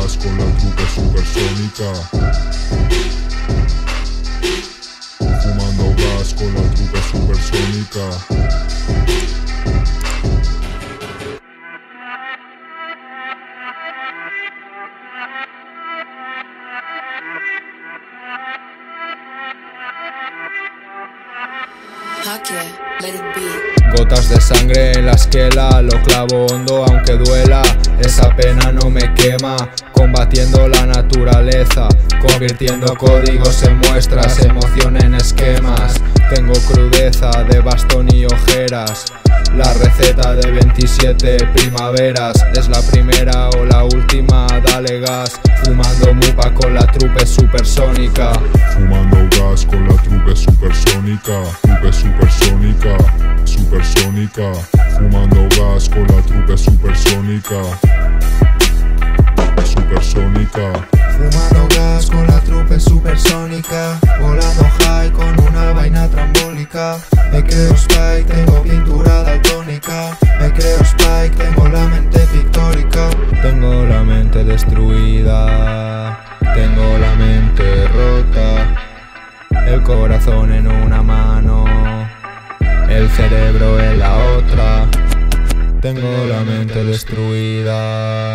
gas con la trupe supersónica. Fumando gas con la trupe supersónica. Gotas de sangre en la esquela, lo clavo hondo aunque duela. Esa pena no me quema, combatiendo la naturaleza, convirtiendo códigos en muestras, emoción en esquemas. Tengo crudeza de bastón y ojeras. La receta de 27 primaveras, es la primera o la última, dale gas. Fumando mupa con la trupe supersónica. Fumando gas con la trupe supersónica. Trupe supersónica, supersónica. Fumando gas con la trupe supersónica. Supersónica. Fumando gas con la trupe supersónica. Volando high con una vaina trambólica. Me creo Spike, tengo pintura daltónica. Me creo Spike, tengo la mente pictórica. Tengo la mente destruida, tengo la mente rota. El corazón en una mano, el cerebro en la otra. Tengo la mente destruida.